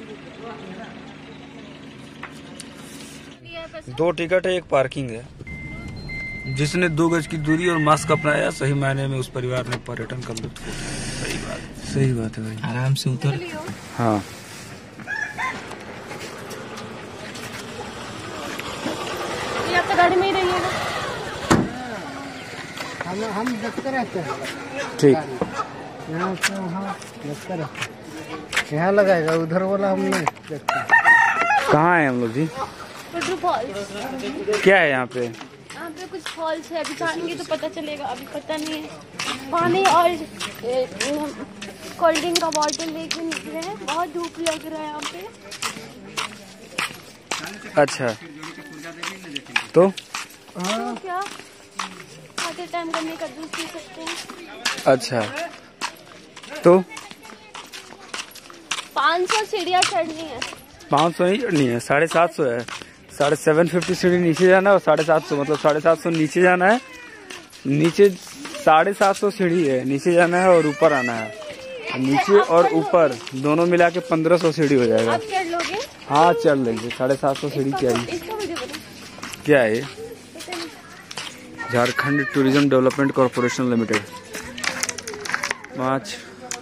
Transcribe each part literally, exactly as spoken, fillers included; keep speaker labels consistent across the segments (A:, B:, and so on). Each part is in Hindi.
A: दो टिकट है, एक पार्किंग है। जिसने दो गज की दूरी और मास्क अपनाया, सही मायने में उस परिवार ने पर्यटन का लुत्फ उठाया। सही बात, सही बात है भाई।
B: आराम से उतर।
A: हाँ,
C: आप तो गाड़ी में ही रहिएगा।
D: हम हम देखते रहते हैं।
A: ठीक।
D: यहाँ से वहाँ देखते रहते हैं। यहाँ लगाएगा, उधर वाला हम नहीं देखते।
A: कहाँ है हम लोग जी?
C: फॉल्स।
A: क्या है यहाँ पे?
C: यहाँ पे कुछ फॉल्स है, अभी जाएंगे तो पता चलेगा, अभी पता नहीं है। पानी और कोल्ड ड्रिंक का बॉटल लेके निकले हैं, बहुत धूप लग रहा है यहाँ पे।
A: अच्छा, तो
C: तो क्या आधे टाइम करने का जूस पी सकते हैं।
A: अच्छा, तो
C: पाँच सौ सीढ़ियाँ चढ़नी है।
A: पाँच सौ नहीं चढ़नी है, साढ़े सात सौ है। साढ़े सेवन फिफ्टी सीढ़ी नीचे जाना है और साढ़े सात सौ मतलब साढ़े सात सौ नीचे जाना है। नीचे साढ़े सात सौ सीढ़ी है, नीचे जाना है और ऊपर आना है। नीचे और ऊपर दोनों मिला के पंद्रह सौ सीढ़ी हो जाएगा।
C: आप चढ़ लोगे?
A: हाँ चल लेंगे। साढ़े सात सौ सीढ़ी क्या है? क्या है? Jharkhand tourism development corporation limited. पाँच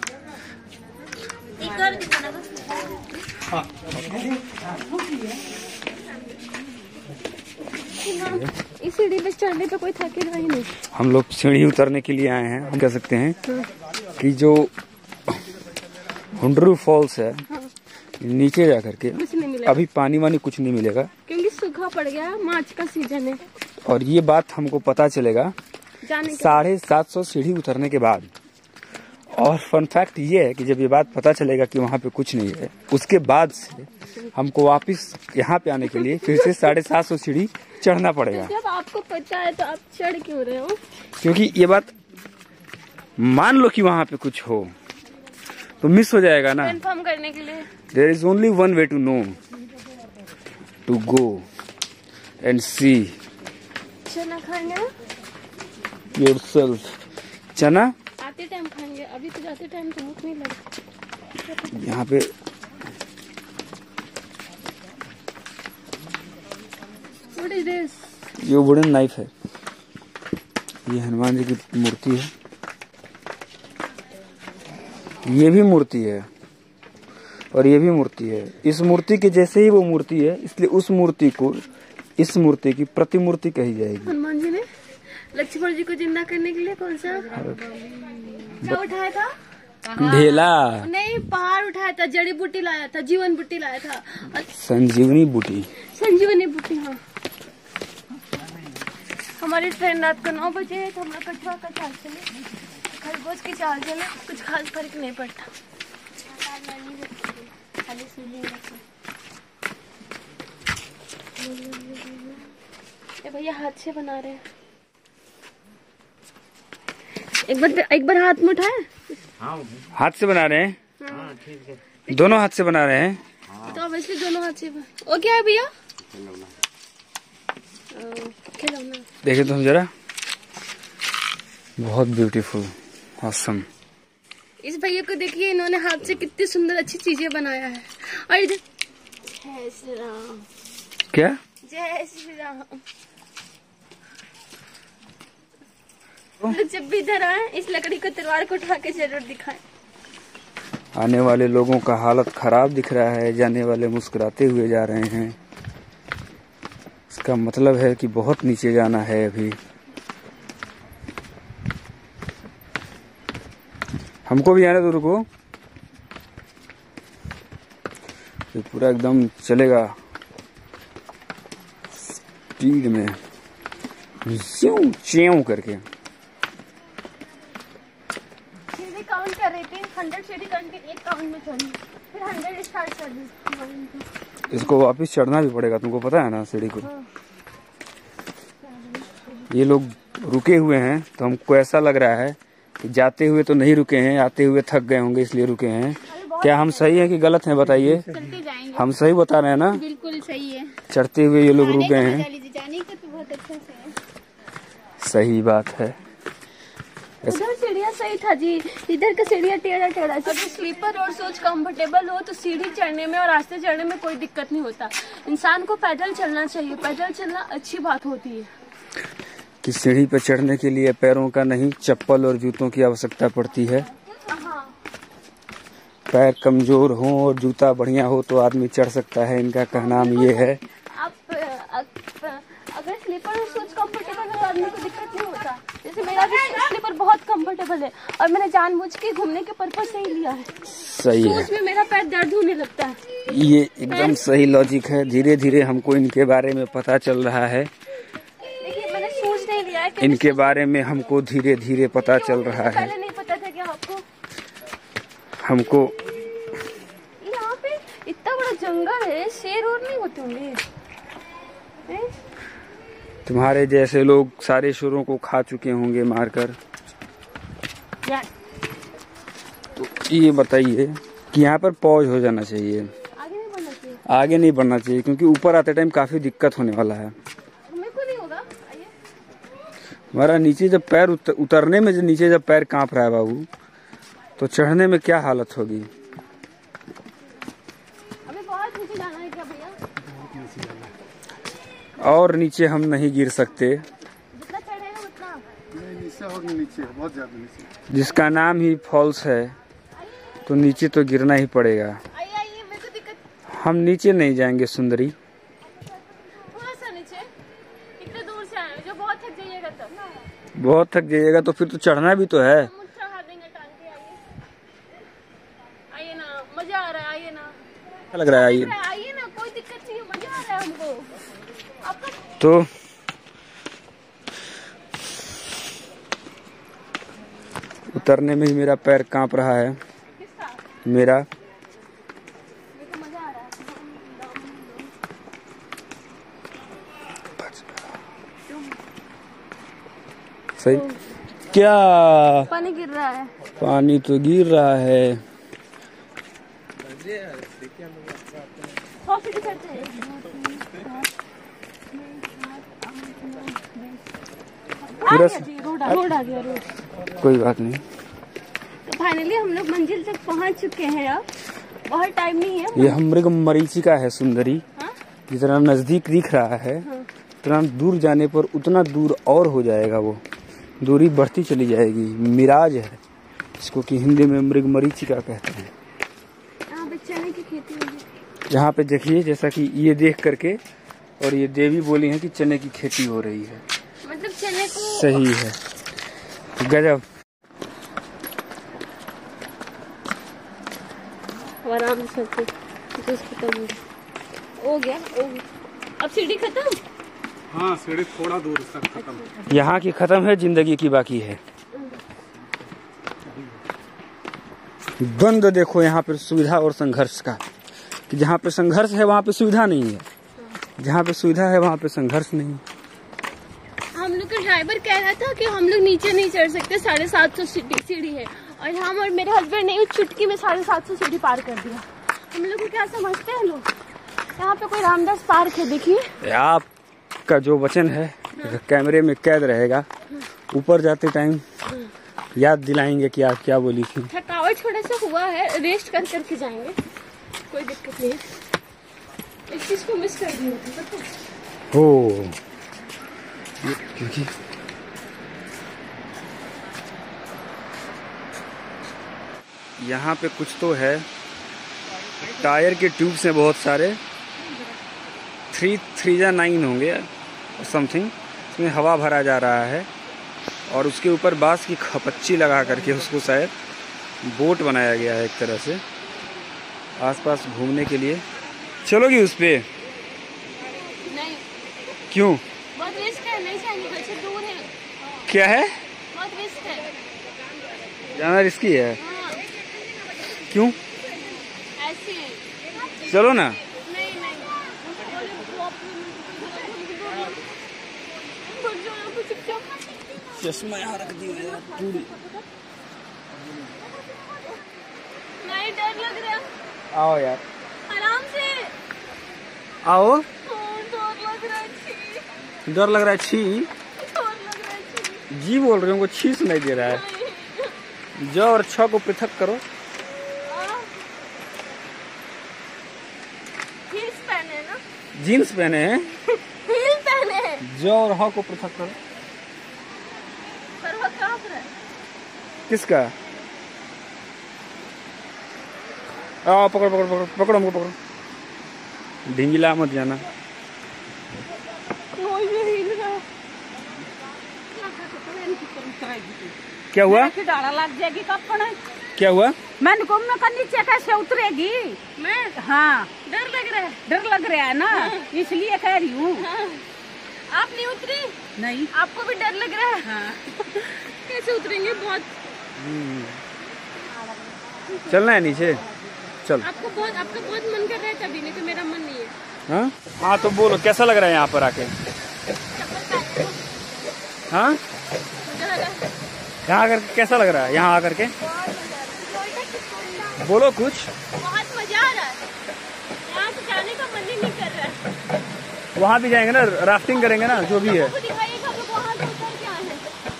C: इस सीढ़ी पे चढ़ने पे कोई थकेगा ही नहीं।
A: हम लोग सीढ़ी उतरने के लिए आए हैं। हम कह सकते हैं कि जो हुंडरू फॉल्स है, नीचे जा करके
C: कुछ नहीं मिलेगा।
A: अभी पानी वानी कुछ नहीं मिलेगा
C: क्योंकि सूखा पड़ गया, मार्च का सीजन है।
A: और ये बात हमको पता चलेगा
C: जाने
A: साढ़े सात सौ सीढ़ी उतरने के बाद। और फन फैक्ट ये है कि जब ये बात पता चलेगा कि वहाँ पे कुछ नहीं है, उसके बाद से हमको वापस यहाँ पे आने के लिए फिर से साढ़े सात सौ सीढ़ी चढ़ना पड़ेगा।
C: जब आपको पता है तो आप चढ़ क्यों रहे हो?
A: क्योंकि ये बात मान लो कि वहाँ पे कुछ हो तो मिस हो जाएगा ना।
C: कंफर्म करने के लिए
A: there is only one way to know, to go and see
C: चना खाएंगे ना
A: योरसेल्फ। चना
C: आते टाइम खाएंगे, अभी तो जाते टाइम तो भूख नहीं लगती।
A: यहाँ पे
C: What is this?
A: ये वुडन नाइफ है। ये हनुमान जी की मूर्ति है। ये भी मूर्ति है और ये भी मूर्ति है। इस मूर्ति के जैसे ही वो मूर्ति है, इसलिए उस मूर्ति को इस मूर्ति की प्रतिमूर्ति कही जाएगी।
C: हनुमान जी ने लक्ष्मण जी को जिंदा करने के लिए कौन सा क्या उठाया था?
A: ढेला
C: नहीं, पहाड़ उठाया था, जड़ी बूटी लाया था, जीवन बूटी लाया था,
A: संजीवनी बूटी।
C: संजीवनी बूटी। हाँ, हमारी ट्रेन रात को नौ बजे है तो हम लोग कछुआ का चाल चले, खरगोश की चाल चले, कुछ खास फर्क नहीं पड़ता। ये भैया हाथ से बना रहे हैं। एक बार एक बार हाथ में उठाए।
A: हाथ से बना रहे हैं? हाँ, ठीक है। दोनों हाथ से बना रहे हैं? हाँ।
C: तो अब इसलिए दोनों हाथ से। ओ क्या है भैया? खिलौना।
A: देखिए तुम जरा, बहुत ब्यूटीफुल, ऑसम।
C: इस भैया को देखिए, इन्होंने हाथ से कितनी सुंदर अच्छी चीजें बनाया है। और इधर जय श्री राम।
A: क्या?
C: जय श्री राम। जब भी इधर आए इस लकड़ी को तलवार को उठा के जरूर दिखाएं।
A: आने वाले लोगों का हालत खराब दिख रहा है, जाने वाले मुस्कुराते हुए जा रहे हैं। इसका मतलब है कि बहुत नीचे जाना है अभी। हमको भी आने दो, रुको। ये पूरा एकदम चलेगा स्पीड में, च्यों च्यों करके।
C: काउंट कर रही थी, हंड्रेड सीढ़ी करके एक काउंट में चढ़ी, फिर हंड्रेड स्टार्ट कर दी।
A: इसको वापस चढ़ना भी पड़ेगा, तुमको पता है ना सीढ़ी को। हाँ। ये लोग रुके हुए हैं तो हमको ऐसा लग रहा है कि जाते हुए तो नहीं रुके हैं, आते हुए थक गए होंगे इसलिए रुके हैं। क्या हम सही है कि गलत है बताइए? हम सही बता रहे हैं ना?
C: बिल्कुल सही है।
A: चढ़ते हुए ये लोग रुक गए हैं।
C: जाने का तो बहुत अच्छा से है।
A: सही बात है।
C: उधर सीढ़ियाँ सही था जी, इधर का सीढ़ियाँ टेढ़ा टेढ़ा। अगर स्लीपर और सोच कंफर्टेबल हो तो सीढ़ी चढ़ने में और रास्ते चढ़ने में कोई दिक्कत नहीं होता। इंसान को पैदल चलना चाहिए, पैदल चलना अच्छी बात होती है।
A: कि सीढ़ी पर चढ़ने के लिए पैरों का नहीं, चप्पल और जूतों की आवश्यकता पड़ती है। पैर कमजोर हो और जूता बढ़िया हो तो आदमी चढ़ सकता है, इनका कहना ये है।
C: आप अगर स्लीपर और शूज कंफर्टेबल हो आदमी को दिक्कत नहीं होता। जैसे मेरा भी स्लीपर बहुत कंफर्टेबल है और मैंने जानबूझ के घूमने के पर्पज से ही लिया है।
A: सही है,
C: शूज में मेरा पैर दर्द होने लगता है।
A: ये एकदम सही लॉजिक है। धीरे धीरे हमको इनके बारे में पता चल रहा है।
C: देखिए मैंने शूज नहीं लिया है,
A: इनके बारे में हमको धीरे धीरे पता चल रहा है।
C: पहले नहीं पता था क्या आपको?
A: हमको
C: यहाँ पे इतना बड़ा जंगल है, शेर और नहीं होते होंगे?
A: तुम्हारे जैसे लोग सारे शुरों को खा चुके होंगे मारकर। तो ये बताइए कि यहाँ पर पॉज हो जाना चाहिए,
C: आगे नहीं बढ़ना चाहिए।
A: आगे नहीं बढ़ना चाहिए क्योंकि ऊपर आते टाइम काफी दिक्कत होने वाला है।
C: मेरे को नहीं होगा। आइए।
A: हमारा नीचे जब पैर उतर, उतरने में जब नीचे जब पैर कांप रहा है बाबू, तो चढ़ने में क्या हालत होगी।
C: अभी बहुत नीचे जाना है क्या भैया?
A: और नीचे हम नहीं गिर सकते।
C: जितना चढ़ेगा उतना
D: नहीं, नीचे और नीचे बहुत ज्यादा नीचे।
A: जिसका नाम ही फॉल्स है तो नीचे तो गिरना ही पड़ेगा।
C: आइए आइए, मेरे को दिक्कत।
A: हम नीचे नहीं जाएंगे सुंदरी,
C: थोड़ा सा नीचे, इतने दूर से आए जो बहुत थक जाइएगा तब।
A: बहुत थक जाइएगा तो फिर तो चढ़ना भी तो है।
C: हम चढ़ा देंगे टांग के। आइए आइए ना, मजा आ रहा है। आइए ना,
A: क्या लग रहा है ये?
C: आइए ना, कोई दिक्कत नहीं है, मजा आ रहा है हमको। आपका
A: तो उतरने में ही मेरा पैर कांप रहा है।
C: किसका?
A: मेरा।
C: मेरे को मजा आ रहा है।
A: सही क्या?
C: पानी गिर रहा है।
A: पानी तो गिर रहा है।
C: सौ सीढ़ी चढ़ते हैं। आ
A: पूरा
C: गया जी, रोड आ रोड आ गया रोड।
A: कोई बात नहीं।
C: तो फाइनली हम लोग मंजिल तक पहुंच चुके हैं। अब बहुत टाइम नहीं है।
A: ये हम मृग मरीचिका है सुंदरी।
C: हाँ?
A: जितना नजदीक दिख रहा है उतना दूर जाने पर उतना दूर और हो जाएगा, वो दूरी बढ़ती चली जाएगी। मिराज है इसको कि हिंदी में मृग मरीचिका कहते हैं।
C: यहाँ पे चने की खेती होगी।
A: यहाँ पे देखिए, जैसा कि ये देख करके और ये देवी बोली है कि चने की खेती हो रही है।
C: मतलब चने को
A: सही है, गजब।
C: आराम से जूस खत्म हो गया। हो गया हो गया। अब सीढ़ी खत्म।
D: हाँ, सीढ़ी थोड़ा दूर तक खत्म।
A: यहाँ की खत्म है, जिंदगी की बाकी है। द्वंद्व देखो यहाँ पर सुविधा और संघर्ष का, कि जहाँ पे संघर्ष है वहाँ पे सुविधा नहीं है, जहाँ पे सुविधा है वहाँ पे संघर्ष नहीं।
C: हम लोग का ड्राइवर कह रहा था कि हम लोग नीचे नहीं चढ़ सकते, साढ़े सात सौ सीढ़ी है, और हम और मेरे हस्बैंड ने उस चुटकी में साढ़े सात सौ सीढ़ी पार कर दिया। हम लोग को क्या समझते हैं लोग? यहाँ पे कोई रामदास पार्क है, देखिए।
A: आपका जो वचन है कैमरे में कैद रहेगा। ऊपर जाते टाइम याद दिलाएंगे कि आप क्या बोली थी।
C: थकावट थोड़ा सा हुआ है, रेस्ट कर करके जाएंगे, कोई दिक्कत नहीं है। इस चीज को मिस कर दिया
A: हो, क्योंकि यहाँ पे कुछ तो है, टायर के ट्यूब्स हैं बहुत सारे, थ्री थ्री या नाइन होंगे समथिंग। इसमें हवा भरा जा रहा है और उसके ऊपर बांस की खपच्ची लगा करके उसको शायद बोट बनाया गया है एक तरह से, आसपास घूमने के लिए। चलोगी उस पे?
C: नहीं,
A: क्यों?
C: बहुत रिस्क है, नहीं जाएंगे, बच्चे दूर है।
A: क्या है?
C: बहुत रिस्क है,
A: जाना रिस्की है।
C: हाँ।
A: क्यों?
C: ऐसे ही।
A: चलो ना।
C: नहीं नहीं,
A: चश्मा यहाँ रख दिया यार पूरी।
C: नहीं, डर लग रहा है।
A: आओ यार,
C: आराम से
A: आओ।
C: हाँ, डर लग रहा है, छी।
A: डर लग रहा है, छी?
C: डर लग रहा है, छी।
A: जी बोल रहे हो, उनको छी सुनाई दे रहा है।
C: नहीं।
A: ज और छ को पृथक करो।
C: जीन्स पहने ना,
A: जीन्स पहने हैं,
C: हील पहने हैं।
A: ज और ह को पृथक करो।
C: पर वो कहाँ पर है?
A: किसका? आ पकड़ पकड़ पकड़ पकड़ो हमको पकड़ो, ढींगिला मत जाना। क्या हुआ?
B: डाला लग जाएगी कपड़।
A: क्या हुआ?
B: मैंने को मैं नीचे कैसे उतरेगी?
C: मैं
B: हाँ
C: डर लग रहा है।
B: डर लग रहा है ना, इसलिए कह रही हूँ।
C: हाँ। आप नहीं उतरी?
B: नहीं।
C: आपको भी डर लग रहा है?
B: हाँ।
C: कैसे उतरेंगे? बहुत
A: चलना है नीचे, चल।
C: आपको बहुत आपका बहुत मन कर रहा है तभी, नहीं तो मेरा मन नहीं है।
A: हाँ हाँ तो बोलो कैसा लग रहा है यहाँ पर आके? हाँ यहाँ आकर कैसा लग रहा है? यहाँ आकर के बोलो कुछ।
C: बहुत मजा आ रहा है, यहाँ से जाने का मन ही नहीं कर रहा है।
A: वहाँ भी जाएंगे ना, राफ्टिंग करेंगे ना, जो भी है।
C: आपको दिखाइएगा हम लोग वहाँ से उतर के आए हैं।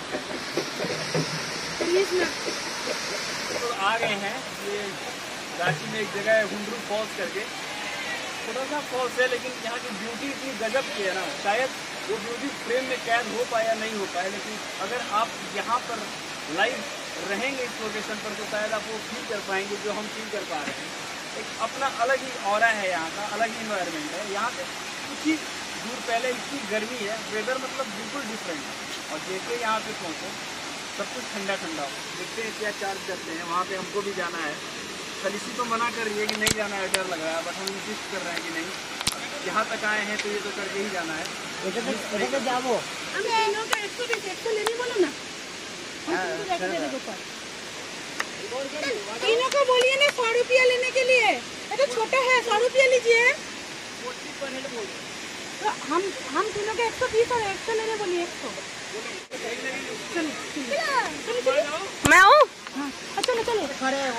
C: प्लीज ना।
A: तो आ गए हैं, ये रांची में एक जगह है हुंडरू फॉल्स करके, छोटा सा फॉल्स है, लेकिन यहाँ की ब्यूटी इतनी गजब की है ना, शायद वो ब्यूटी फ्रेम में कैद हो पाए या नहीं हो पाए, लेकिन अगर आप यहाँ पर लाइव रहेंगे इस लोकेशन पर तो शायद आप वो फील कर पाएंगे जो हम फील कर पा रहे हैं। एक अपना अलग ही ऑरा है यहाँ का, अलग ही इन्वायरमेंट है। यहाँ पे कुछ ही दूर पहले इतनी गर्मी है, वेदर मतलब बिल्कुल डिफरेंट है, और जैसे यहाँ पे पहुँचो सब कुछ ठंडा ठंडा हो। देखते हैं क्या चार्ज करते हैं। वहाँ पे हमको भी जाना है, खलीसी तो मना कर रही है कि नहीं जाना है, डर लग रहा है, बट हम इंसिस्ट कर रहे हैं कि नहीं, यहाँ तक आए हैं तो ये तो करके ही जाना है।
B: जाओ तीनों को बोलिए ना सौ रुपया लेने के लिए। ये तो छोटा है, सौ रुपया लीजिए। तो हम हम तीनों के एक सौ बीस और एक सौ लेने बोलिए। एक सौ
C: मैं हूँ।
B: हाँ चलो चलो खड़े हो।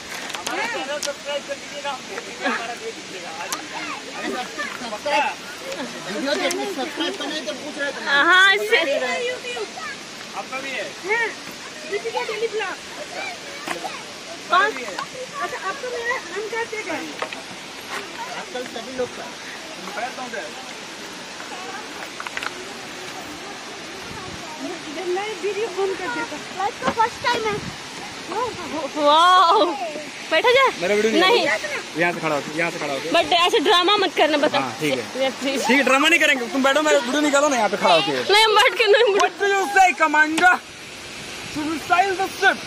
B: वीडियो देखने सब्सक्राइब करने तो पूछ रहे थे।
C: हाँ से
A: आपका भी है?
B: Deepika daily blog.
C: कौन?
B: अच्छा आपको मेरा हम कहते हैं आजकल सभी लोग का मैं वीडियो फोन कर देता।
C: लाइफ का फर्स्ट टाइम है। वाओ, बैठा जाए?
A: मेरा वीडियो
C: नहीं,
A: यहाँ से खड़ा हो, यहाँ से खड़ा हो।
C: बट ऐसे ड्रामा मत करना, बता।
A: हाँ, ठीक है
C: प्लीज।
A: ठीक है, ड्रामा नहीं करेंगे, तुम बैठो, मेरा वीडियो निकालो ना यहाँ पे खड़ा होके।
C: नहीं हम बैठ के नहीं।
A: What do you say, Commander? To missile the ship.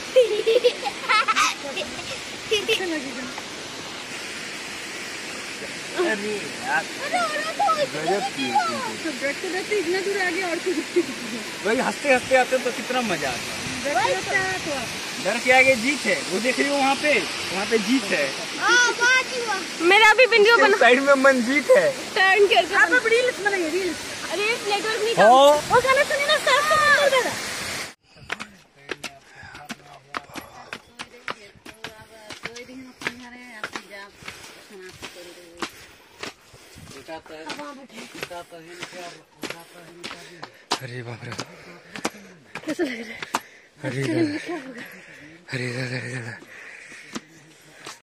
A: अरे यार गजब की है तुमको।
B: बैठते बैठते इतना दूर आ गया और कुछ
A: वही हंसते हंसते आते तो कितना मजा आता। डर के आगे जीत है, वो देख रही हो वहाँ पे, वहाँ पे जीत है।
C: मेरा अभी वीडियो बना,
A: साइड में मंजीत है।
C: टर्न करके
B: आप अब रील्स बनाइए। रील्स
C: रील्स नेटवर्क नहीं
A: हाँ।
C: वो गाना सुनिए ना, साफ साफ सुन रहा।
A: अरे बाप रे,
C: कैसा लग रहा है?
A: अरे दादा, अरे दादा, अरे दादा,